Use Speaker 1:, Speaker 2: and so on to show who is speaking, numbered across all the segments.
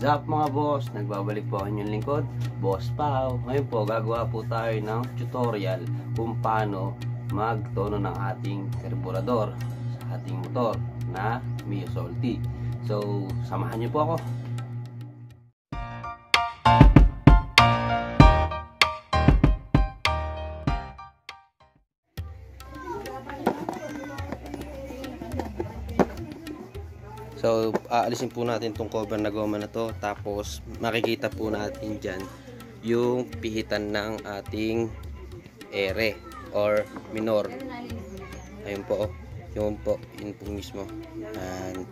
Speaker 1: What's up mga boss? Nagbabalik po ang inyong lingkod, Boss Pao. Ngayon po gagawa po tayo ng tutorial kung paano magtono ng ating karburador sa ating motor na Mio Salty. So samahan niyo po ako. So, aalisin po natin itong cover na goma na to. Tapos, makikita po natin dyan yung pihitan ng ating ere or minor. Ayun po, yun po mismo. And,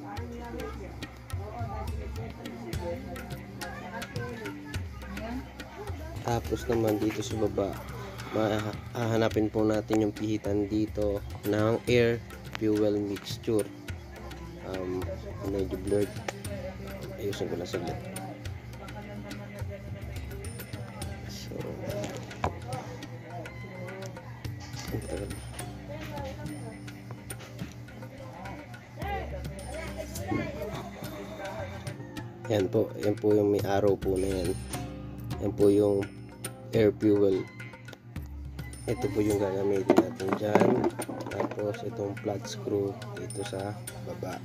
Speaker 1: tapos naman dito sa baba, hahanapin po natin yung pihitan dito ng air fuel mixture. Medyo blurred, ayusin ko lang saglit. So yan po yung may arrow po na yan. Yan po yung air fuel. Ito po yung gagamitin natin dyan. Tapos itong flat screw dito sa baba.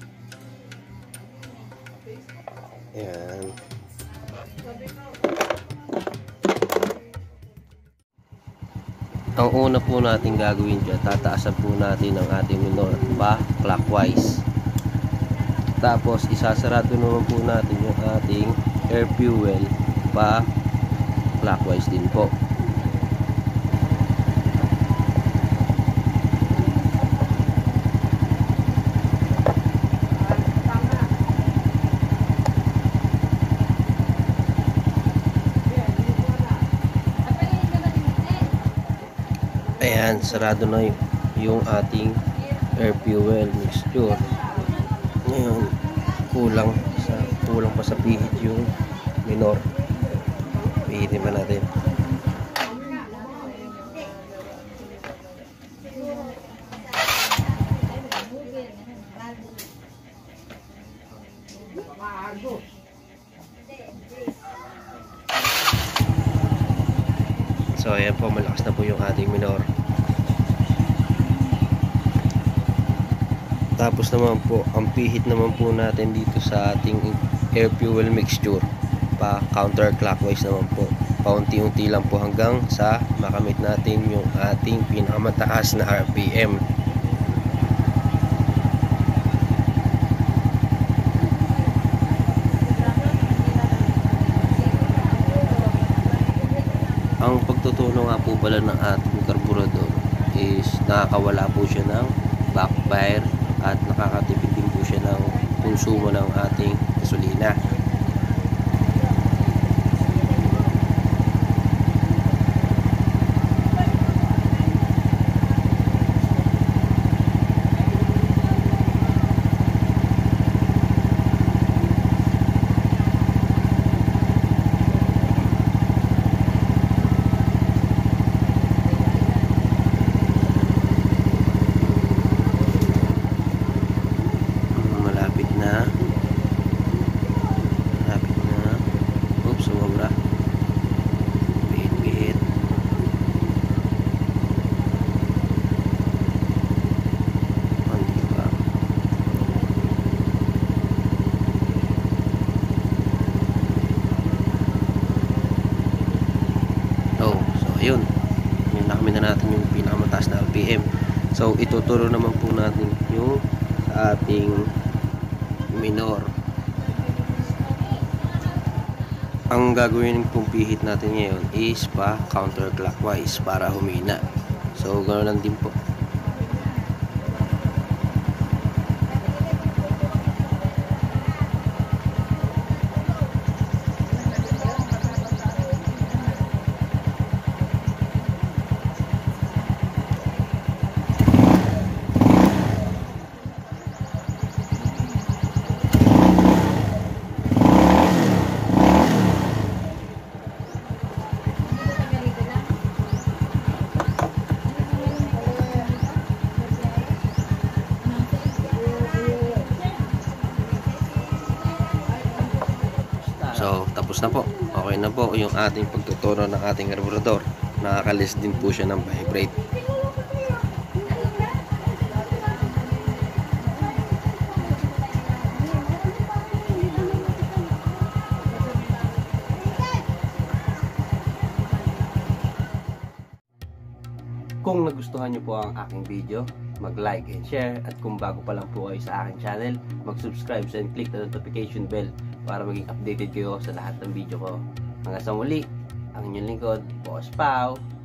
Speaker 1: Ayan. Ang una po natin gagawin dyan, tataasan po natin ang ating minor pa clockwise. Tapos isasarado naman po natin yung ating air fuel pa clockwise din po. Ayan, sarado na yung ating air fuel mixture. Ngayon, kulang pa sa pihit yung minor. Pihitin pa natin. So ayan po, malakas na po yung ating minor. Tapos naman po, ang pihit naman po natin dito sa ating air fuel mixture pa counterclockwise naman po. Paunti-unti lang po hanggang sa makamit natin yung ating pinakamataas na RPM. Ang pagtutuno nga po pala ng ating karburador is nakakawala po siya ng backfire at nakakatipid din po siya ng konsumo ng ating gasolina. Oops, sumobra. Bihit. Diba? Oh, so ayun. Nakamit na natin yung pinakamataas na RPM. So ituturo naman po natin yung sa ating minor. Ang gagawin pong pihit natin ngayon is pa counterclockwise para humina. So ganoon lang din po. So, tapos na po. Okay na po yung ating pagtutuno ng ating carburetor. Nakakalis din po siya ng vibrate. Kung nagustuhan nyo po ang aking video, mag-like and share, at kung bago pa lang po kayo sa aking channel, mag-subscribe and click the notification bell para maging updated kayo sa lahat ng video ko. Hanggang sa muli, ang inyong lingkod, Boss Pao.